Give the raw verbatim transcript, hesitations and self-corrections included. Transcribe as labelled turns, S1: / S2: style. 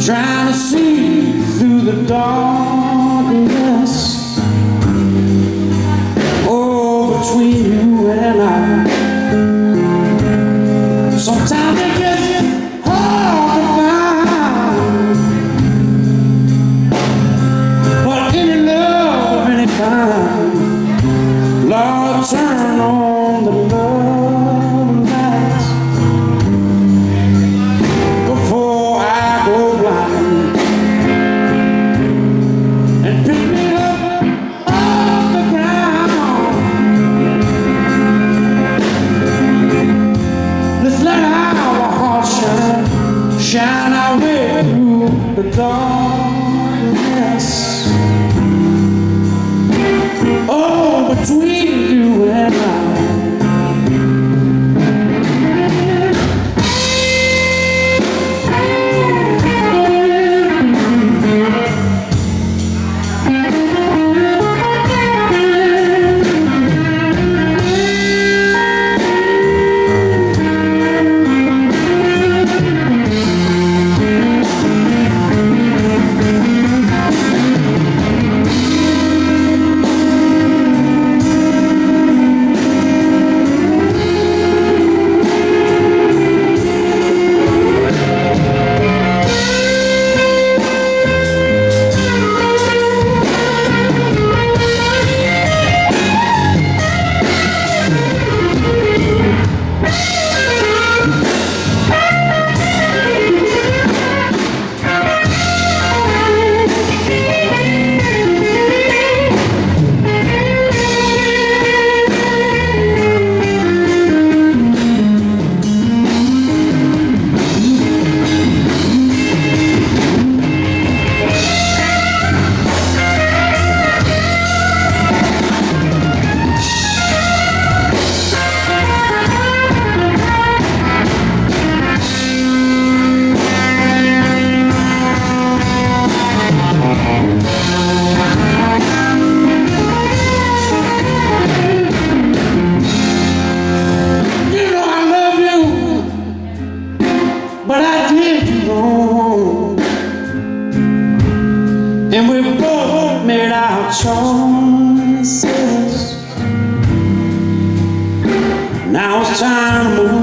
S1: trying to see through the darkness. Oh, between you and I, sometimes it gets hard to find. But any love of any kind, Lord, turn on the love lights before I go blind, and pick me up off the ground. Let's let our hearts shine, shine our way through the darkness. Oh, between you and I. But I did you wrong, and we both made our choices. Now it's time to move